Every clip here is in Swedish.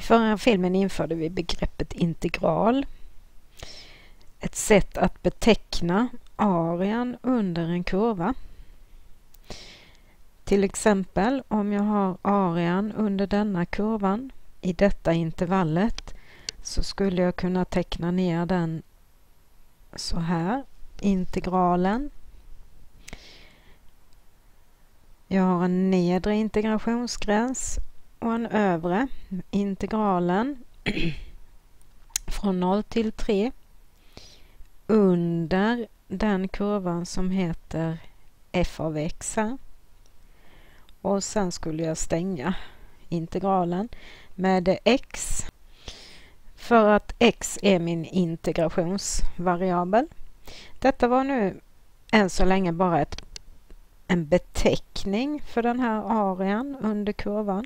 förra filmen införde vi begreppet integral. Ett sätt att beteckna arean under en kurva. Till exempel om jag har arean under denna kurvan i detta intervallet, så skulle jag kunna teckna ner den så här. Integralen. Jag har en nedre integrationsgräns och en övre. Integralen från 0 till 3 under den kurvan som heter f av x här. Och sen skulle jag stänga integralen med x, för att x är min integrationsvariabel. Detta var nu än så länge bara en beteckning för den här arean under kurvan.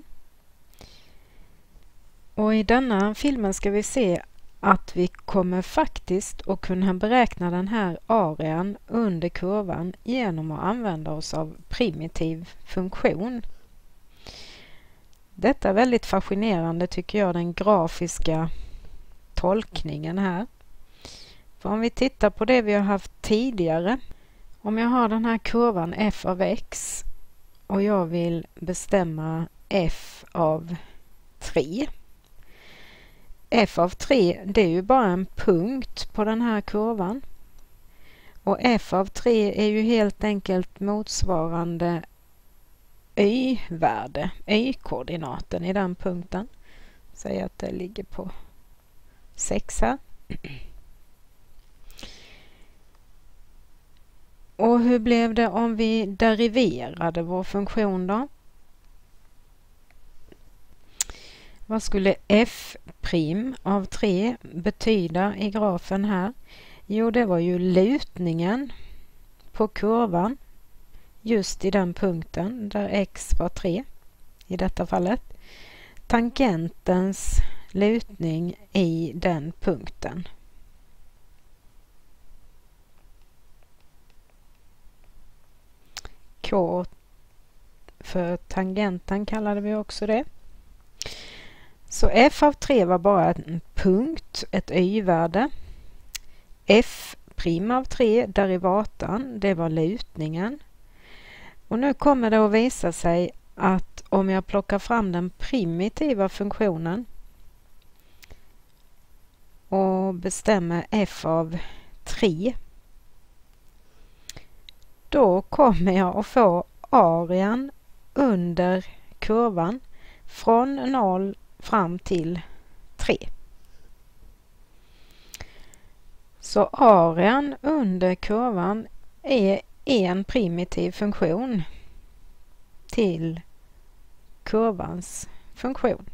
Och i denna filmen ska vi se att vi kommer faktiskt att kunna beräkna den här arean under kurvan genom att använda oss av primitiv funktion. Detta är väldigt fascinerande tycker jag, den grafiska tolkningen här. För om vi tittar på det vi har haft tidigare. Om jag har den här kurvan f av x och jag vill bestämma f av 3. F av 3, det är ju bara en punkt på den här kurvan. Och f av 3 är ju helt enkelt motsvarande y-värde, y-koordinaten i den punkten. Säg att det ligger på 6 här. Och hur blev det om vi deriverade vår funktion då? Vad skulle f' av 3 betyda i grafen här? Jo, det var ju lutningen på kurvan just i den punkten där x var 3 i detta fallet. Tangentens lutning i den punkten. K för tangenten kallade vi också det. Så f av 3 var bara en punkt, ett y-värde. F' av 3, derivatan, det var lutningen. Och nu kommer det att visa sig att om jag plockar fram den primitiva funktionen och bestämmer f av 3, då kommer jag att få arean under kurvan från 0 fram till 3. Så arean under kurvan är en primitiv funktion till kurvans funktion.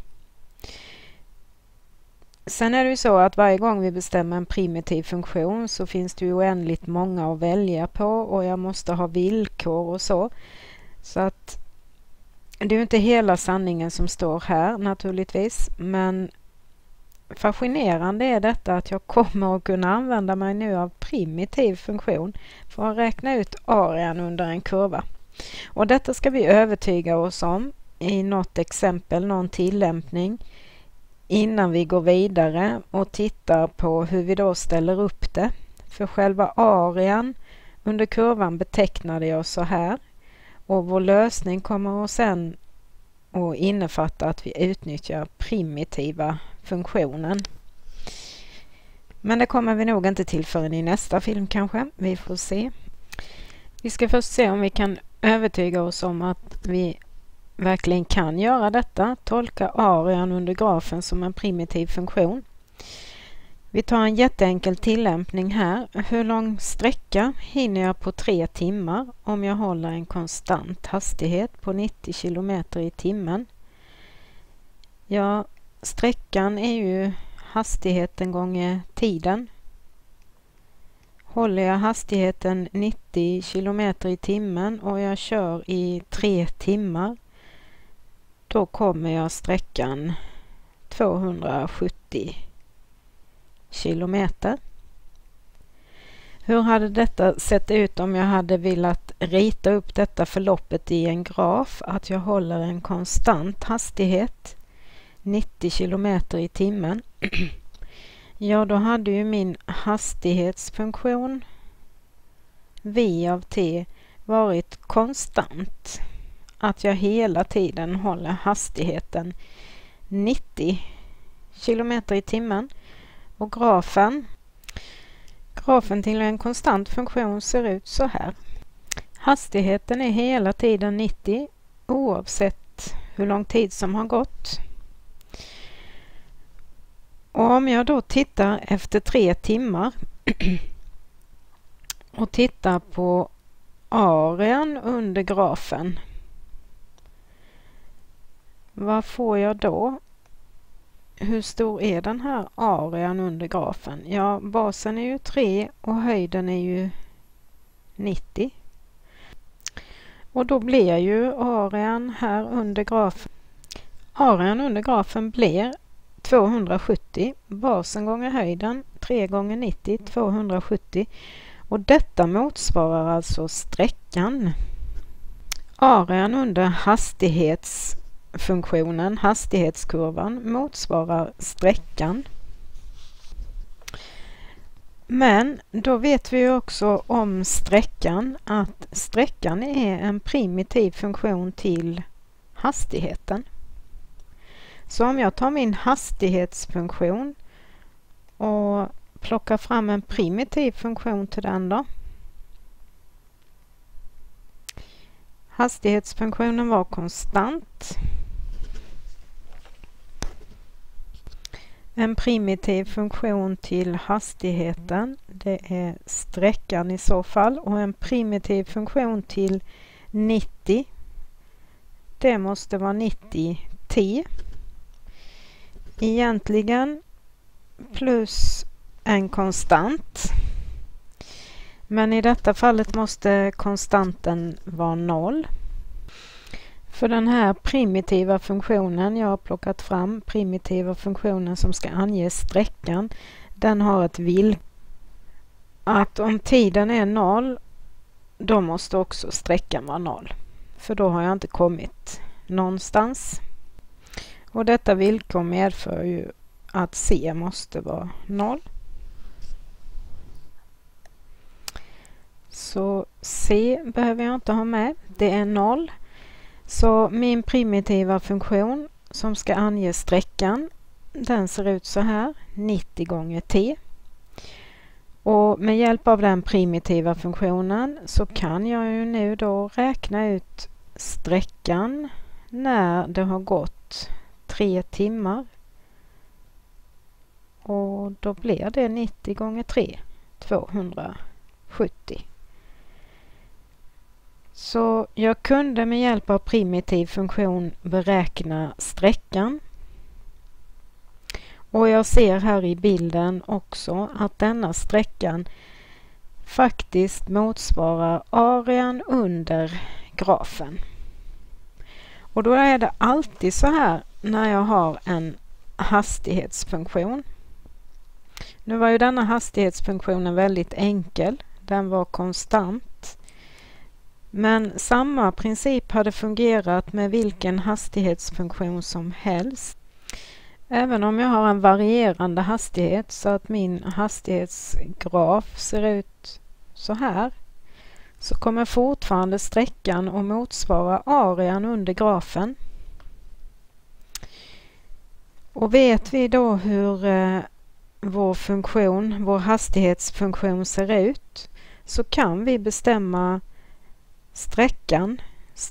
Sen är det ju så att varje gång vi bestämmer en primitiv funktion så finns det ju oändligt många att välja på och jag måste ha villkor och så. Så att det är ju inte hela sanningen som står här naturligtvis, men fascinerande är detta att jag kommer att kunna använda mig nu av primitiv funktion för att räkna ut arean under en kurva. Och detta ska vi övertyga oss om i något exempel, någon tillämpning, innan vi går vidare och tittar på hur vi då ställer upp det. För själva arean under kurvan betecknade jag så här. Och vår lösning kommer att sen att innefatta att vi utnyttjar primitiva funktionen. Men det kommer vi nog inte till förrän i nästa film kanske. Vi får se. Vi ska först se om vi kan övertyga oss om att vi verkligen kan göra detta. Tolka arean under grafen som en primitiv funktion. Vi tar en jätteenkel tillämpning här. Hur lång sträcka hinner jag på 3 timmar om jag håller en konstant hastighet på 90 km i timmen? Ja, sträckan är ju hastigheten gånger tiden. Håller jag hastigheten 90 km i timmen och jag kör i 3 timmar, då kommer jag sträckan 270 kilometer. Hur hade detta sett ut om jag hade velat rita upp detta förloppet i en graf, att jag håller en konstant hastighet 90 kilometer i timmen. Ja, då hade ju min hastighetsfunktion v av t varit konstant. Att jag hela tiden håller hastigheten 90 kilometer i timmen. Och grafen till en konstant funktion ser ut så här. Hastigheten är hela tiden 90 oavsett hur lång tid som har gått. Och om jag då tittar efter 3 timmar och tittar på arean under grafen. Vad får jag då? Hur stor är den här arean under grafen? Ja, basen är ju 3 och höjden är ju 90. Och då blir ju arean här under grafen. Arean under grafen blir 270. Basen gånger höjden 3 gånger 90, 270. Och detta motsvarar alltså sträckan. Arean under hastighetsfunktionen, hastighetskurvan, motsvarar sträckan. Men då vet vi ju också om sträckan att sträckan är en primitiv funktion till hastigheten. Så om jag tar min hastighetsfunktion och plockar fram en primitiv funktion till den då. Hastighetsfunktionen var konstant. En primitiv funktion till hastigheten, det är sträckan i så fall. Och en primitiv funktion till 90, det måste vara 90t. Egentligen plus en konstant. Men i detta fallet måste konstanten vara 0. För den här primitiva funktionen, jag har plockat fram primitiva funktionen som ska ange sträckan, den har ett villkor att om tiden är 0, då måste också sträckan vara 0. För då har jag inte kommit någonstans. Och detta villkor medför ju att c måste vara 0. Så c behöver jag inte ha med, det är 0. Så min primitiva funktion som ska ange sträckan, den ser ut så här, 90 gånger t. Och med hjälp av den primitiva funktionen så kan jag ju nu då räkna ut sträckan när det har gått 3 timmar. Och då blir det 90 gånger 3, 270. Så jag kunde med hjälp av primitiv funktion beräkna sträckan. Och jag ser här i bilden också att denna sträckan faktiskt motsvarar arean under grafen. Och då är det alltid så här när jag har en hastighetsfunktion. Nu var ju denna hastighetsfunktionen väldigt enkel. Den var konstant. Men samma princip hade fungerat med vilken hastighetsfunktion som helst. Även om jag har en varierande hastighet så att min hastighetsgraf ser ut så här, så kommer fortfarande sträckan att motsvara arean under grafen. Och vet vi då hur vår hastighetsfunktion ser ut, så kan vi bestämma sträckan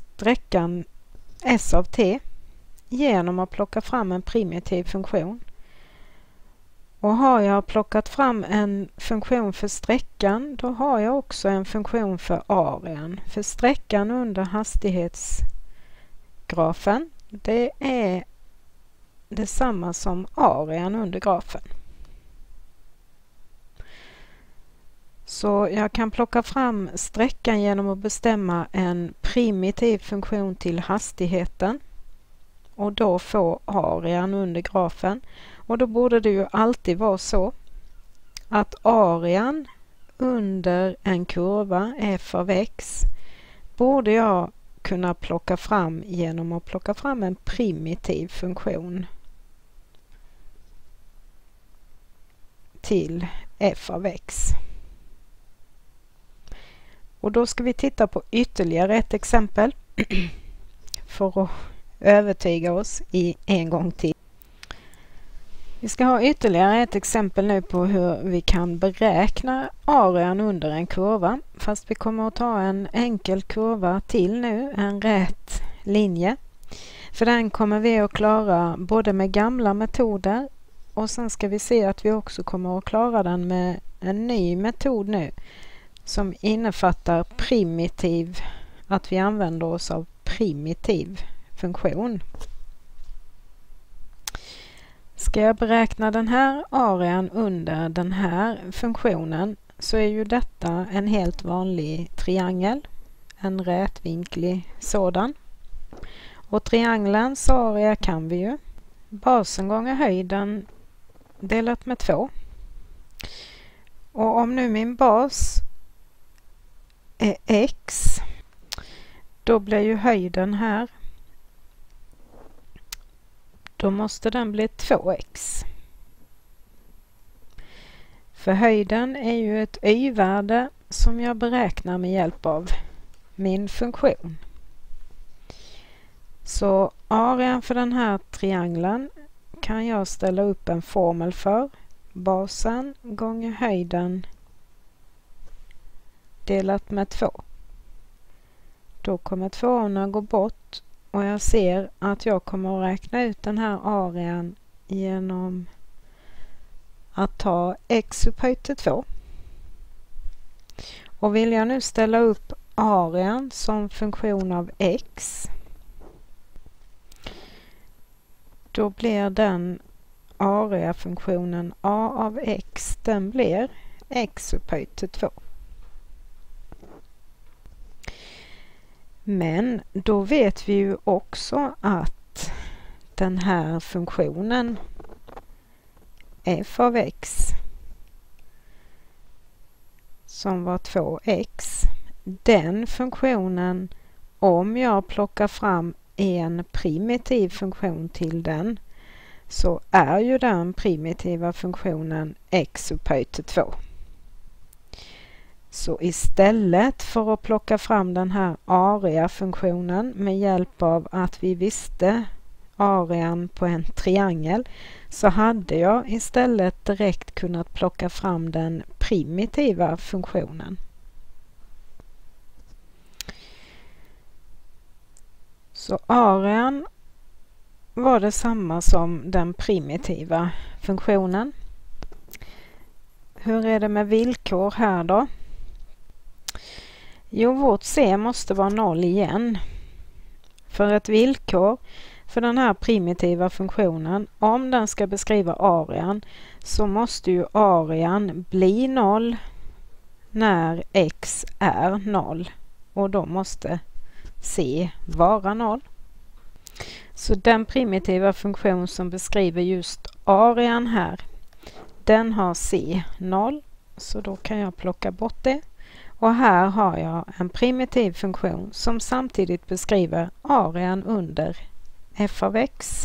s av t genom att plocka fram en primitiv funktion. Och har jag plockat fram en funktion för sträckan, då har jag också en funktion för arean. För sträckan under hastighetsgrafen, det är detsamma som arean under grafen. Så jag kan plocka fram sträckan genom att bestämma en primitiv funktion till hastigheten och då få arean under grafen. Och då borde det ju alltid vara så att arean under en kurva f av x borde jag kunna plocka fram genom att plocka fram en primitiv funktion till f av x. Och då ska vi titta på ytterligare ett exempel för att övertyga oss en gång till. Vi ska ha ytterligare ett exempel nu på hur vi kan beräkna arean under en kurva. Fast vi kommer att ta en enkel kurva till nu, en rät linje. För den kommer vi att klara både med gamla metoder och sen ska vi se att vi också kommer att klara den med en ny metod nu som innefattar att vi använder oss av primitiv funktion. Ska jag beräkna den här arean under den här funktionen så är ju detta en helt vanlig triangel, en rätvinklig sådan. Och triangelns area kan vi ju basen gånger höjden delat med 2. Och om nu min bas är x, då blir ju höjden här, då måste den bli 2x. För höjden är ju ett y-värde som jag beräknar med hjälp av min funktion. Så arean för den här triangeln kan jag ställa upp en formel för. Basen gånger höjden delat med 2. Då kommer 2:orna gå bort och jag ser att jag kommer att räkna ut den här arean genom att ta x upphöjt till 2. Och vill jag nu ställa upp arean som funktion av x, då blir den area-funktionen a av x, den blir x upphöjt till 2. Men då vet vi ju också att den här funktionen f av x som var 2x, den funktionen, om jag plockar fram en primitiv funktion till den, så är ju den primitiva funktionen x upphöjt till 2. Så istället för att plocka fram den här area-funktionen med hjälp av att vi visste arean på en triangel, så hade jag istället direkt kunnat plocka fram den primitiva funktionen. Så arean var detsamma som den primitiva funktionen. Hur är det med villkor här då? Jo, vårt c måste vara 0 igen. För ett villkor för den här primitiva funktionen, om den ska beskriva arean, så måste ju arean bli 0 när x är 0. Och då måste c vara 0. Så den primitiva funktion som beskriver just arean här, den har c 0. Så då kan jag plocka bort det. Och här har jag en primitiv funktion som samtidigt beskriver arean under f av x.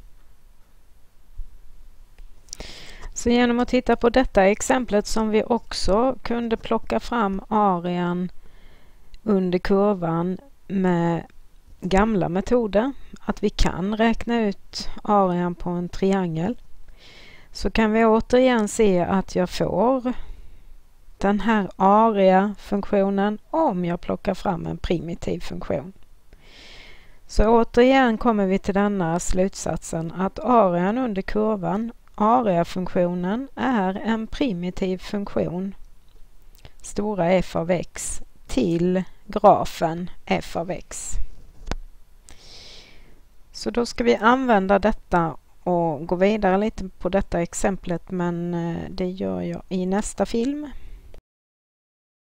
Så genom att titta på detta exemplet som vi också kunde plocka fram arean under kurvan med gamla metoder, att vi kan räkna ut arean på en triangel, så kan vi återigen se att jag får den här area-funktionen om jag plockar fram en primitiv funktion. Så återigen kommer vi till denna slutsatsen att arean under kurvan, area-funktionen, är en primitiv funktion, stora f av x, till grafen f av x. Så då ska vi använda detta och gå vidare lite på detta exemplet, men det gör jag i nästa film.